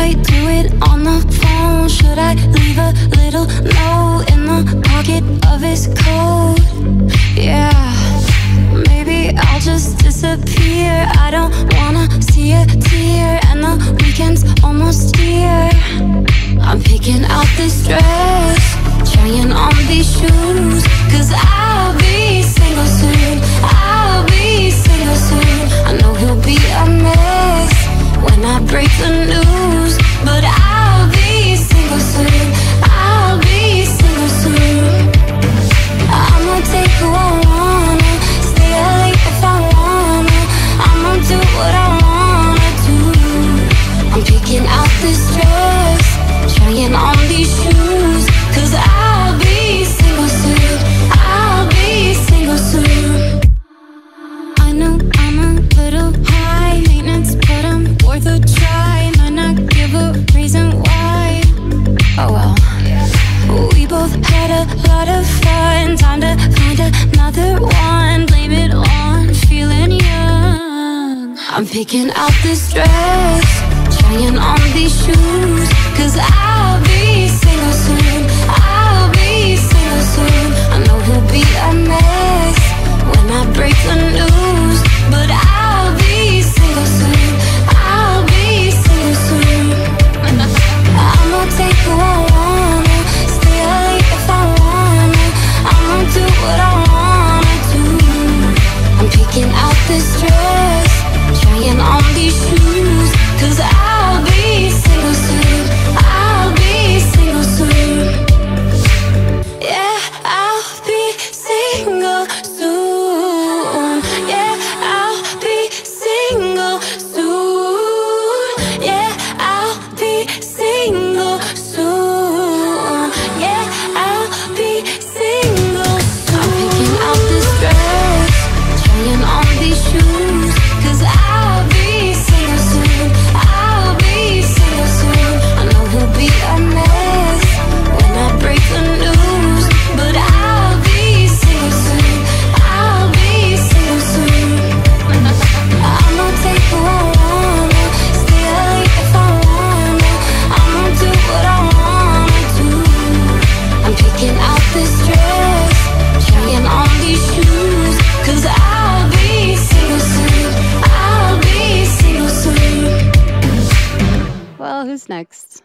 I do it on the phone? Should I leave a little note in the pocket of his coat? Yeah, maybe I'll just disappear. I don't wanna see a tear, and the weekend's almost here. I'm picking out this dress, trying on these shoes, 'cause I'll be single soon. I'll be single soon. I know he'll be a mess when I break the news, but I'll be single soon. I'll be single soon. I'ma take who I wanna, stay out late if I wanna. I'ma do what I wanna do. I'm picking out this dress, trying on these shoes, 'cause I'll be single soon. I'll be single soon. I know I'm a little high maintenance, but I'm worth a try. Might not give a reason why. Oh well. We both had a lot of fun. Time to find another one. Blame it on feeling young. I'm picking out this dress, trying on these shoes, 'cause I'll be single soon. I'll be single soon. I know he'll be a mess when I break the news, but I'll be single soon. I'll be single soon. I'ma take who I wanna, stay out late if I wanna. I'ma do what I wanna do. I'm picking out this dress, trying on these shoes, 'cause I'll be single soon. I'll be single soon. Yeah, I'll be single soon. Yeah, I'll be single soon. Yeah, I'll be single soon. Yeah, I'll be single soon. I'm picking out this dress, trying on these shoes, 'cause I'll be single soon. I'll be single soon. I know he'll be a mess when I break the news, but I'll be single soon. I'll be single soon. I'ma take who I wanna, stay out late if I wanna. I'ma do what I wanna do. I'm picking out this dress, trying on these shoes, 'cause I'll be single soon. I'll be single soon. Well, who's next?